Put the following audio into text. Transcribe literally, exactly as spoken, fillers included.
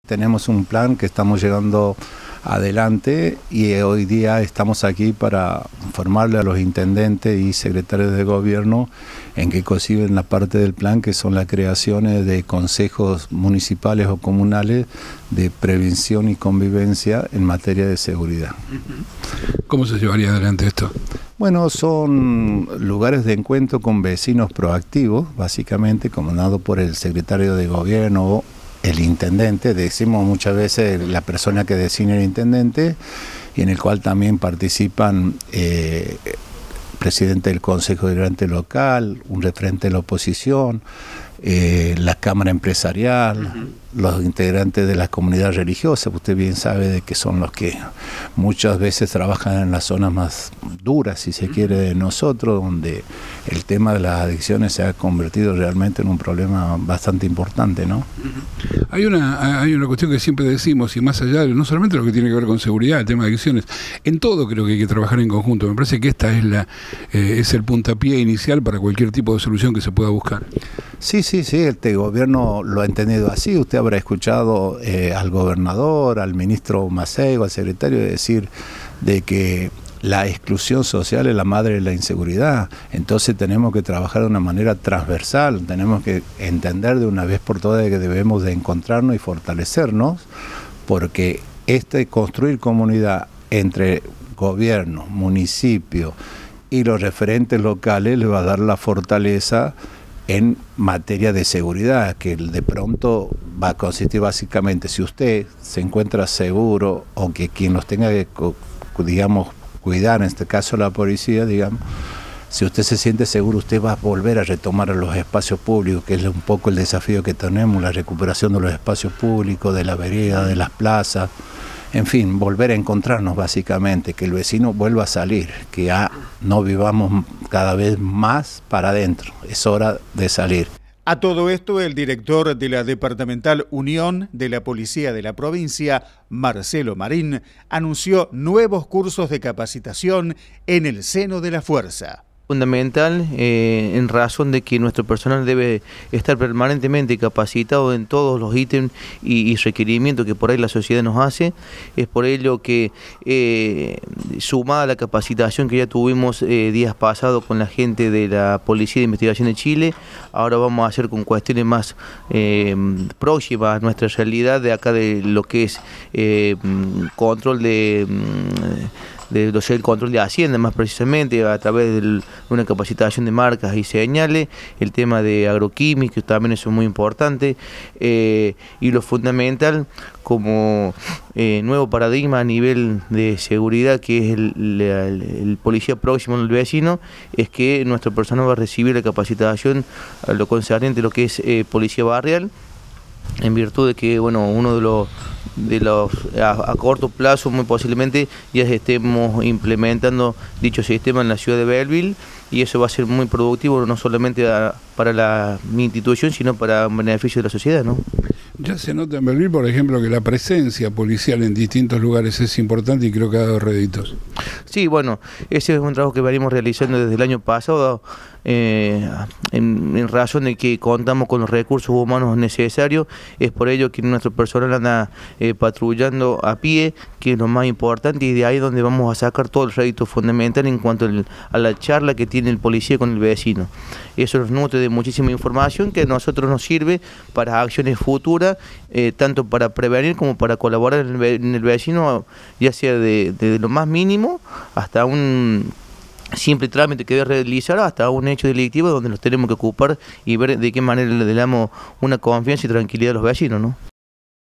Tenemos un plan que estamos llevando adelante y hoy día estamos aquí para informarle a los intendentes y secretarios de gobierno en que conciben la parte del plan, que son las creaciones de consejos municipales o comunales de prevención y convivencia en materia de seguridad. ¿Cómo se llevaría adelante esto? Bueno, son lugares de encuentro con vecinos proactivos, básicamente comandado por el secretario de gobierno o el intendente. Decimos muchas veces la persona que designa el intendente, y en el cual también participan eh, presidente del Consejo Deliberante local, un referente de la oposición, eh, la Cámara Empresarial, uh-huh. los integrantes de la comunidad religiosa. Usted bien sabe de que son los que muchas veces trabajan en las zonas más duras, si se quiere, de nosotros, donde el tema de las adicciones se ha convertido realmente en un problema bastante importante, ¿no? Uh-huh. Hay una, hay una cuestión que siempre decimos, y más allá de no solamente lo que tiene que ver con seguridad, el tema de adicciones, en todo creo que hay que trabajar en conjunto. Me parece que esta es la eh, es el puntapié inicial para cualquier tipo de solución que se pueda buscar. Sí, sí, sí, este gobierno lo ha entendido así. Usted habrá escuchado eh, al gobernador, al ministro Maceigo, al secretario, decir de que la exclusión social es la madre de la inseguridad. Entonces tenemos que trabajar de una manera transversal, tenemos que entender de una vez por todas que debemos de encontrarnos y fortalecernos, porque este construir comunidad entre gobierno, municipio y los referentes locales le va a dar la fortaleza en materia de seguridad, que de pronto va a consistir básicamente, si usted se encuentra seguro, o que quien los tenga que, digamos, cuidar, en este caso la policía, digamos, si usted se siente seguro, usted va a volver a retomar los espacios públicos, que es un poco el desafío que tenemos, la recuperación de los espacios públicos, de la vereda, de las plazas, en fin, volver a encontrarnos básicamente, que el vecino vuelva a salir, que ya no vivamos cada vez más para adentro, es hora de salir. A todo esto, el director de la Departamental Unión de la Policía de la provincia, Marcelo Marín, anunció nuevos cursos de capacitación en el seno de la fuerza. Fundamental eh, en razón de que nuestro personal debe estar permanentemente capacitado en todos los ítems y, y requerimientos que por ahí la sociedad nos hace. Es por ello que eh, sumada a la capacitación que ya tuvimos eh, días pasados con la gente de la Policía de Investigación de Chile, ahora vamos a hacer con cuestiones más eh, próximas a nuestra realidad de acá, de lo que es eh, control de... de lo el control de Hacienda, más precisamente a través de una capacitación de marcas y señales, el tema de agroquímicos también es muy importante, eh, y lo fundamental como eh, nuevo paradigma a nivel de seguridad, que es el, el, el policía próximo al vecino, es que nuestro personal va a recibir la capacitación a lo concerniente a lo que es eh, policía barrial, en virtud de que, bueno, uno de los de los a, a corto plazo muy posiblemente ya estemos implementando dicho sistema en la ciudad de Belleville, y eso va a ser muy productivo no solamente a, para la, mi institución, sino para un beneficio de la sociedad, ¿no? Ya se nota en Belleville, por ejemplo, que la presencia policial en distintos lugares es importante y creo que ha dado réditos. Sí, bueno, ese es un trabajo que venimos realizando desde el año pasado, eh, en, en razón de que contamos con los recursos humanos necesarios. Es por ello que nuestro personal anda eh, patrullando a pie, que es lo más importante, y de ahí donde vamos a sacar todo el rédito fundamental en cuanto el, a la charla que tiene el policía con el vecino. Eso nos nutre de muchísima información que a nosotros nos sirve para acciones futuras, eh, tanto para prevenir como para colaborar en el, en el vecino, ya sea de, de lo más mínimo hasta un simple trámite que debe realizar, hasta un hecho delictivo donde nos tenemos que ocupar y ver de qué manera le damos una confianza y tranquilidad a los vecinos, ¿no?